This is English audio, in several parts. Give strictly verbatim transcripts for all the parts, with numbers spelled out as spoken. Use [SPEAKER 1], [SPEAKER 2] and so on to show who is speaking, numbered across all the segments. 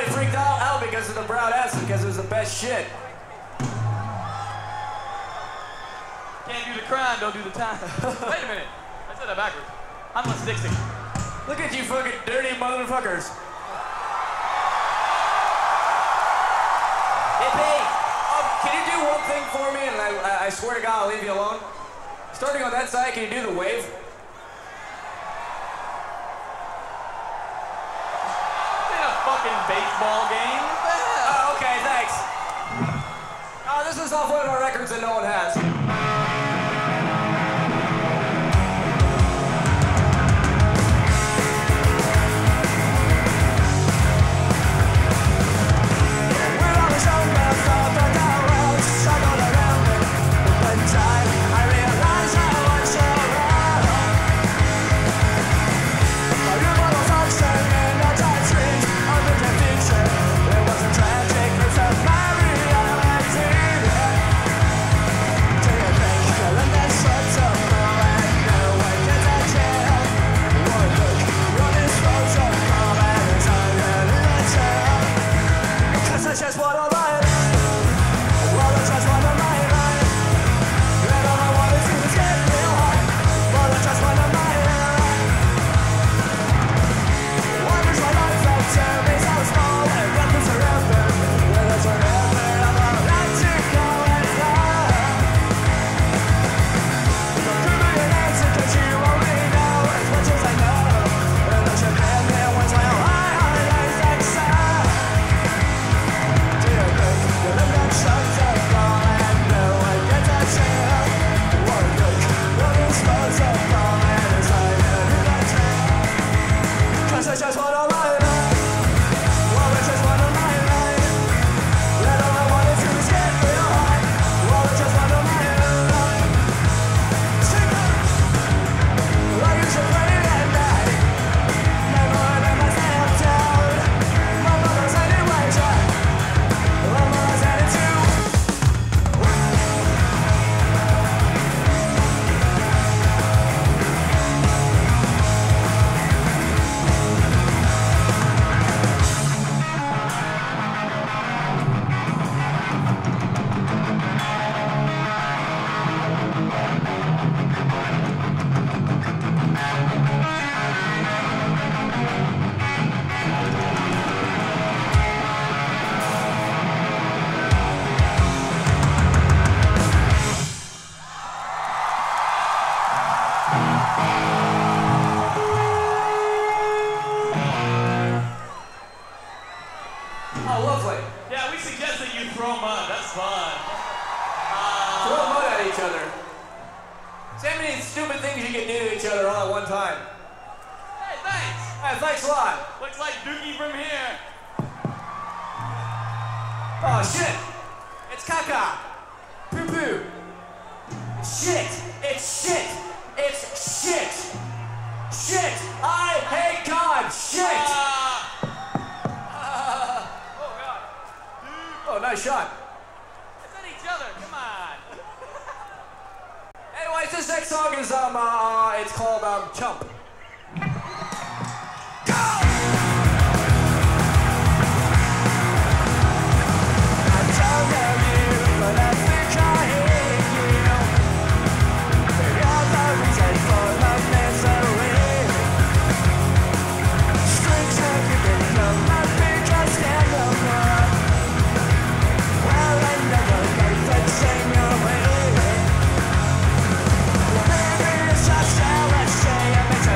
[SPEAKER 1] everybody freaked out, out because of the brown acid, because it was the best shit.
[SPEAKER 2] Can't do the crime, don't do the time. Wait a minute. I said that backwards. I'm West Dixie.
[SPEAKER 1] Look at you fucking dirty motherfuckers. Hippie! Um, can you do one thing for me, and I, I swear to God I'll leave you alone? Starting on that side, can you do the wave?
[SPEAKER 2] It's a fucking baseball game. What the hell?
[SPEAKER 1] Oh, okay, thanks. Oh, this is off one of our records that no one has. Just what I like. Well, that's just what I like. And all I wanted to was get real high. Well, that's just what I like. Why does my life felt to me so small? And nothing's forever. Well, that's forever. I'm allowed to go and fly. Don't give me an answer, cause you already know as much as I know. And I should have been once while I highlight that side. Cause I just wanna lie. Well, I just wanna lie. And all I wanted to is get real high. Well, I just wanna lie. Sing it like it's a play at night. Never let myself down. My mother's anyway, yeah. My mother's attitude. Oh, lovely.
[SPEAKER 2] Yeah, we suggest that you throw mud. That's fun.
[SPEAKER 1] Throw mud at each other. So many stupid things you can do to each other all at one time.
[SPEAKER 2] Hey, thanks.
[SPEAKER 1] Hey, thanks a lot.
[SPEAKER 2] Looks like Dookie from here.
[SPEAKER 1] Oh, shit. It's caca. Poo poo. Shit. It's shit. It's shit. Shit. I hate God. Shit.
[SPEAKER 2] Uh, oh, God.
[SPEAKER 1] Oh, nice shot.
[SPEAKER 2] It's at each other. Come on.
[SPEAKER 1] Anyways, this next song is, um, uh, it's called, um, Chump. Just how I say it makes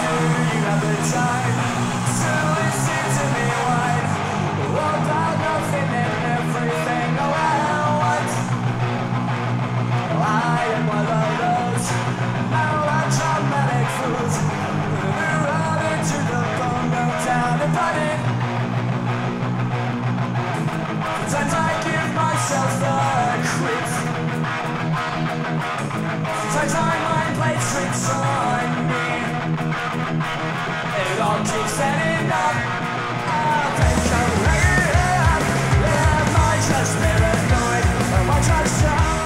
[SPEAKER 1] Do you have the time to listen to me whine about nothing and everything around once? I am one of those melodramatic fools who run into the bone, no down and running. Sometimes I give myself the creeps. Sometimes my mind plays tricks on me. It all keeps setting up. I think I'm right. Am I just paranoid? Am I just young?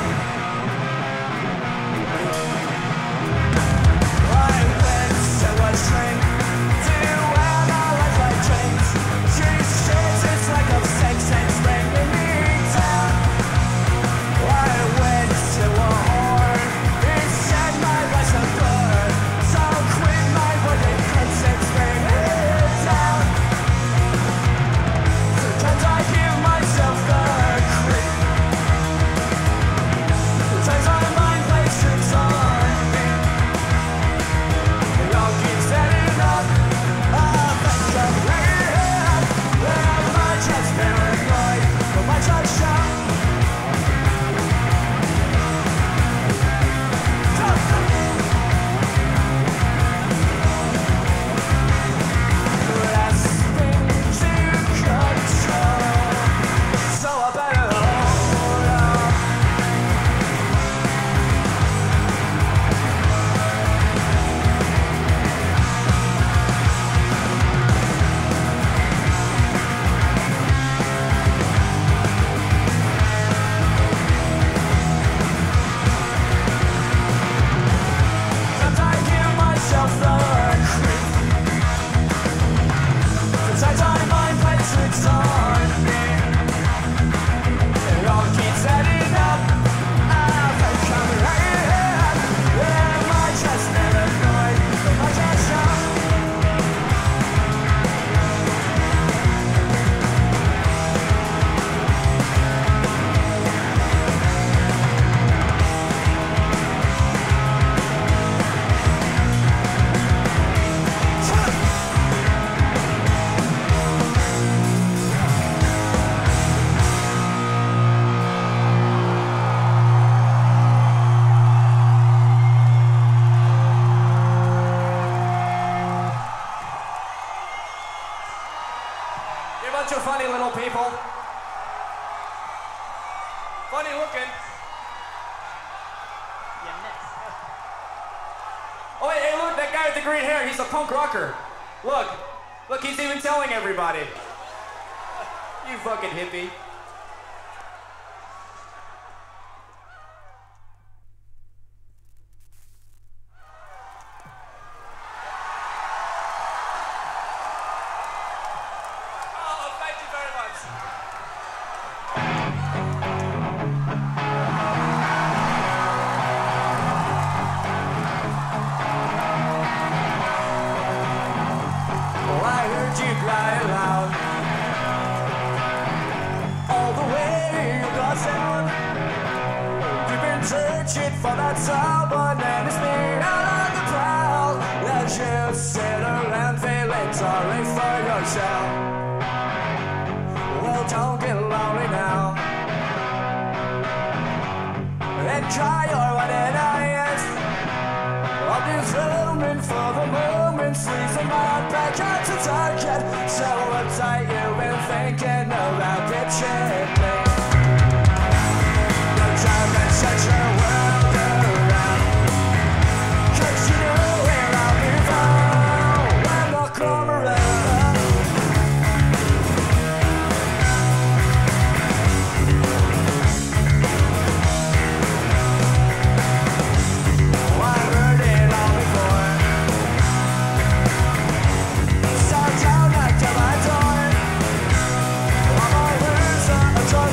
[SPEAKER 1] I went to a drink to wear my life like chains. She says it's like a sex and bringing me down. I went to a whore. It said my life's a blur. So quit my work and cuts and bring it down. Sometimes I give myself the creep. Sometimes my mind plays tricks on me. It all keeps adding up. I think I'm right. Am I just paranoid? Am I just young? Grasping to control, so I better hold on. Sometimes I give myself the creep. Sometimes my mind plays tricks on me. It all keeps adding up. I think I'm right. Am I just paranoid? Am I just young? You're a bunch of funny little people. Funny looking. Oh wait, hey look, that guy with the green hair, he's a punk rocker. Look, look, he's even telling everybody. You fucking hippie. Oh, thank you very much. Oh, I heard you crying loud all the way you got down. You've been searching for that someone and it's me out on the prowl. That you sit around feeling sorry for yourself. Well, don't get lonely now. And try your one and eyes. I'm just roaming for the moment, freezing my back out to target. So uptight you've been thinking about pitching me. No time to set your world around. Cause you know where I'll be found when I come around. I heard it all before. So don't knock to my door. I'm a loser, a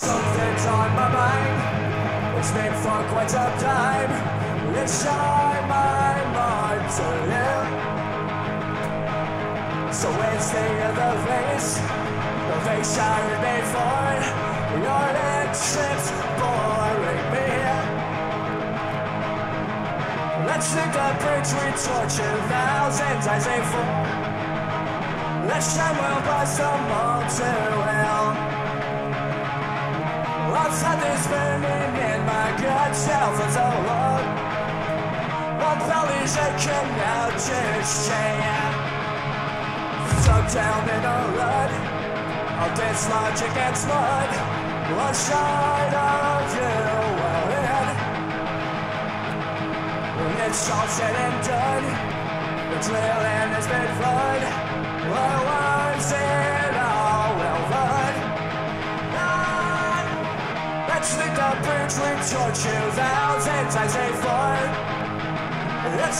[SPEAKER 1] Something's on my mind. It's been for quite some time. It's on my mind to live. So it's the other place, the face I made for. Your actions boring me. Let's take the bridge we torture thousands as they fall. Let's shine well by some more too well. Outside this burning in my gut shell for so long. My belly's aching now, just shame. Stuck down in a rut of this logic and smut. What side of you will in? When it's all said and done, the trail end has been flood. What was it all well done? Let's leave the bridge we torture thousands as they flood. Let's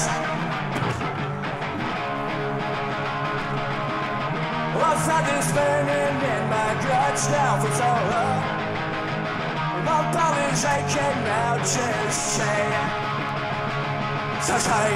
[SPEAKER 1] I've had this burning in my guts now for so long. My body's aching now, just say so say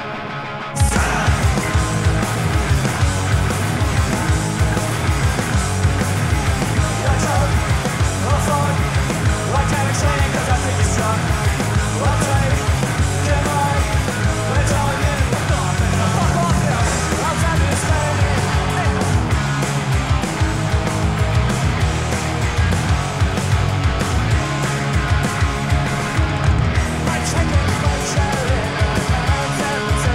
[SPEAKER 1] You're drunk, or fun. I can't explain it cause I think it's drunk. One day, can I? We're telling you, fuck off, fuck off now. I've had this burning. Taking pleasure in the mountains.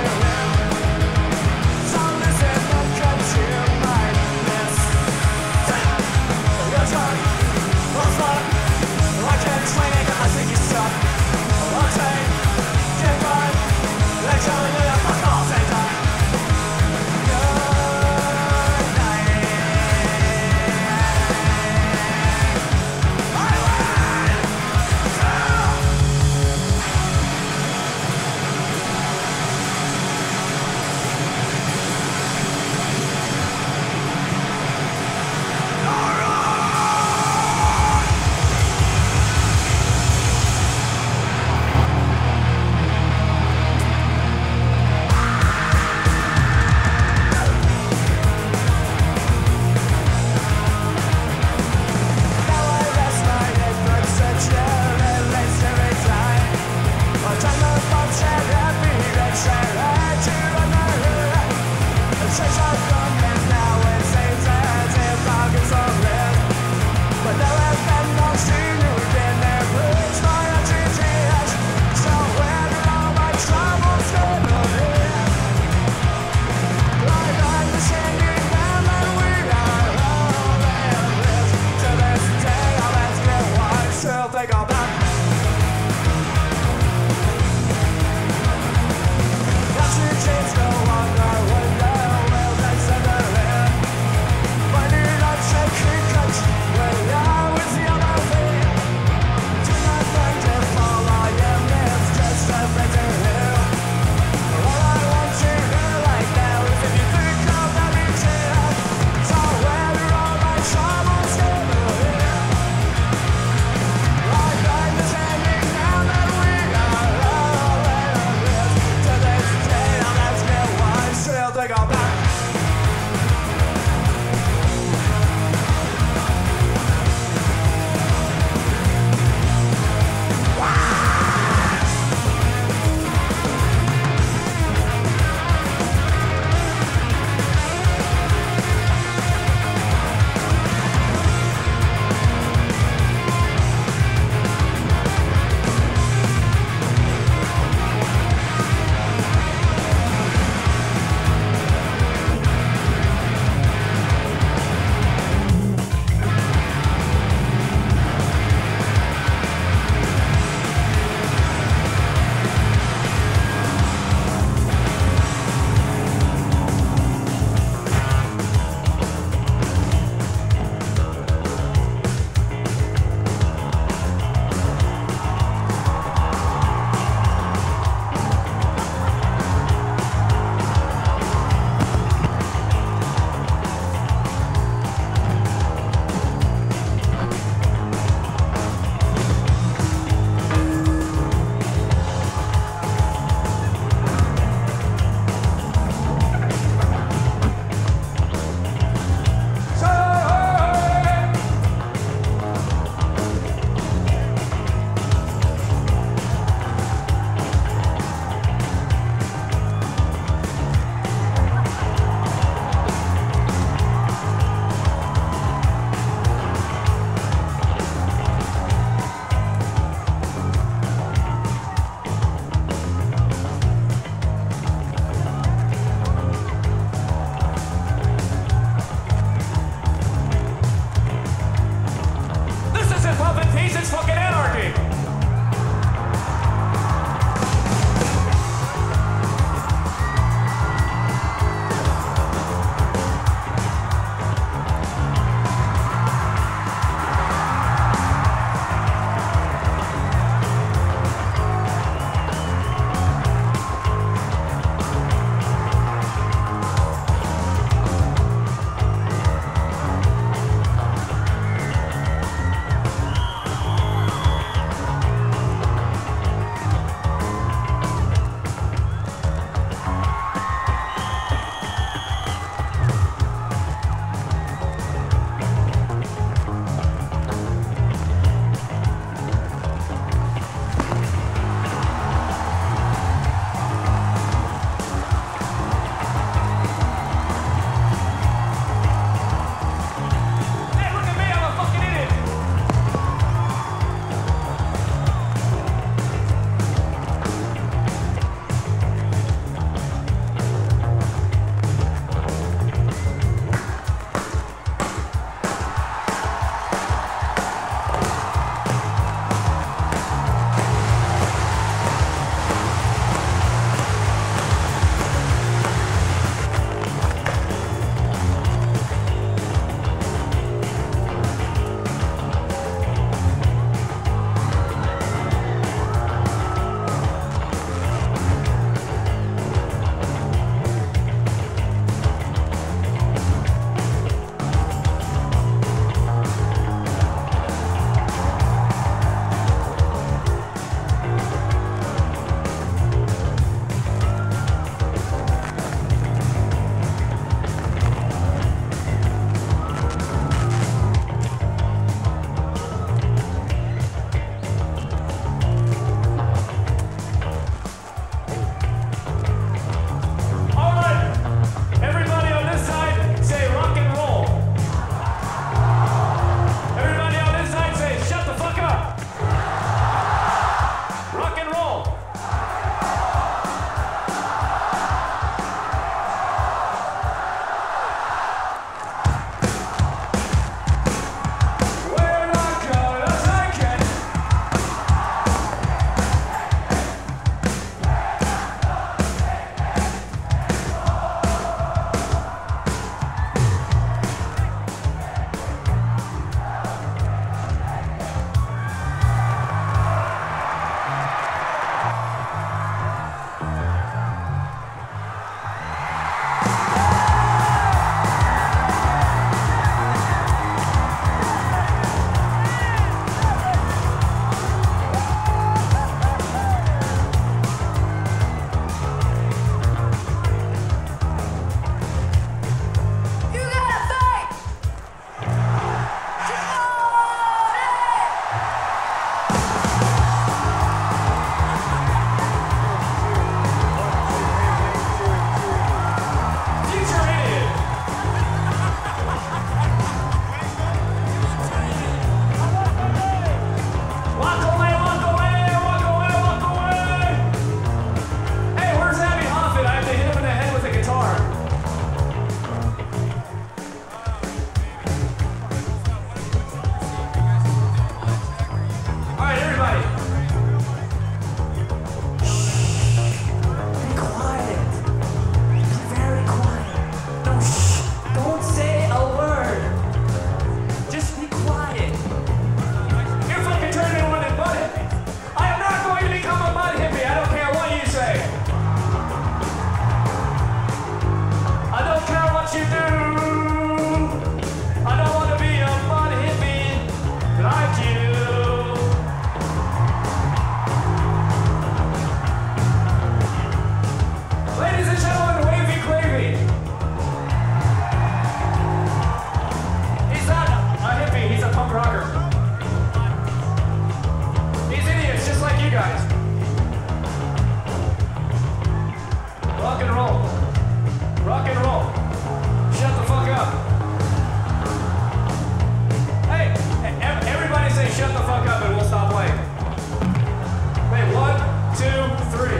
[SPEAKER 1] shut the fuck up and we'll stop playing. Wait, one, two, three.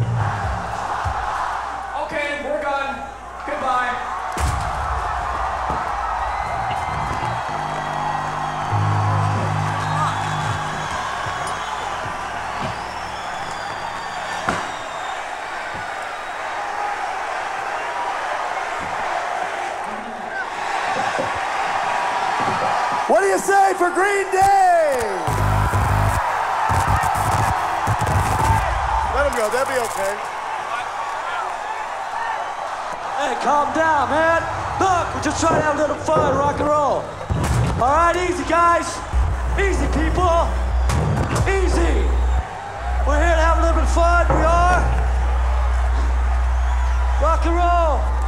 [SPEAKER 1] Okay, we're done. Goodbye.
[SPEAKER 3] What do you say for Green Day? Let him go, they'll be okay.
[SPEAKER 4] Hey, calm down, man. Look, we're just trying to have a little fun, rock and roll. All right, easy, guys. Easy, people. Easy. We're here to have a little bit of fun. We are. Rock and roll.